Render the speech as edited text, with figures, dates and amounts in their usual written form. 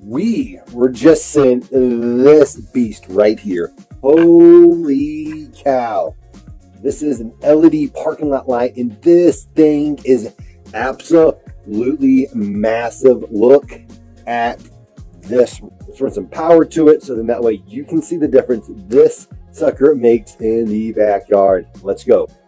We were just sent this beast right here. Holy cow. This is an LED parking lot light, and this thing is absolutely massive. Look at this. Let's run some power to it so then that way you can see the difference this sucker makes in the backyard. Let's go.